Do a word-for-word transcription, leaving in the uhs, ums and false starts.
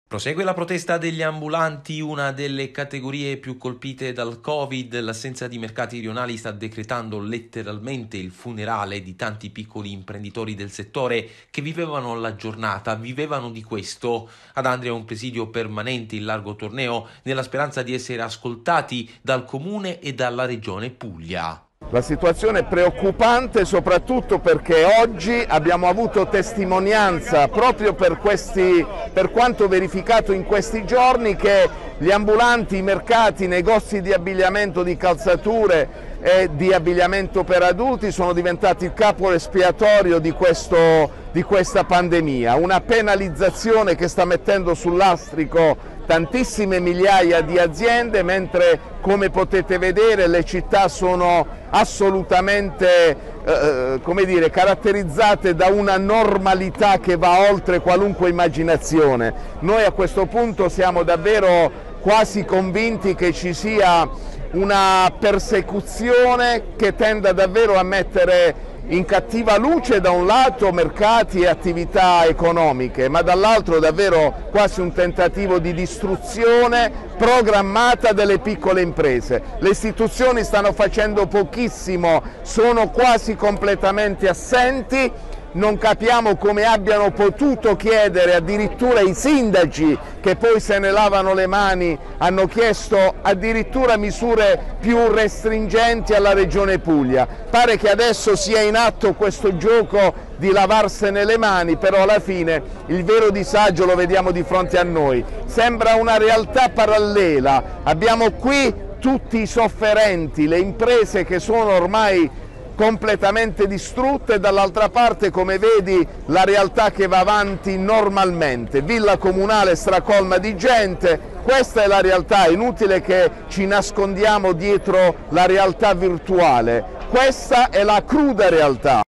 Prosegue la protesta degli ambulanti, una delle categorie più colpite dal Covid. L'assenza di mercati rionali sta decretando letteralmente il funerale di tanti piccoli imprenditori del settore che vivevano la giornata, vivevano di questo. Ad Andria un presidio permanente in largo torneo nella speranza di essere ascoltati dal Comune e dalla Regione Puglia. La situazione è preoccupante soprattutto perché oggi abbiamo avuto testimonianza proprio per, questi, per quanto verificato in questi giorni, che gli ambulanti, i mercati, i negozi di abbigliamento, di calzature e di abbigliamento per adulti sono diventati il capro espiatorio di, questo, di questa pandemia. Una penalizzazione che sta mettendo sul lastrico tantissime migliaia di aziende, mentre, come potete vedere, le città sono assolutamente eh, come dire, caratterizzate da una normalità che va oltre qualunque immaginazione. Noi a questo punto siamo davvero quasi convinti che ci sia una persecuzione che tenda davvero a mettere in cattiva luce da un lato mercati e attività economiche, ma dall'altro davvero quasi un tentativo di distruzione programmata delle piccole imprese. Le istituzioni stanno facendo pochissimo, sono quasi completamente assenti. Non capiamo come abbiano potuto chiedere, addirittura i sindaci che poi se ne lavano le mani hanno chiesto addirittura misure più restringenti alla Regione Puglia. Pare che adesso sia in atto questo gioco di lavarsene le mani, però alla fine il vero disagio lo vediamo di fronte a noi. Sembra una realtà parallela. Abbiamo qui tutti i sofferenti, le imprese che sono ormai completamente distrutte, e dall'altra parte, come vedi, la realtà che va avanti normalmente, villa comunale stracolma di gente. Questa è la realtà, è inutile che ci nascondiamo dietro la realtà virtuale, questa è la cruda realtà.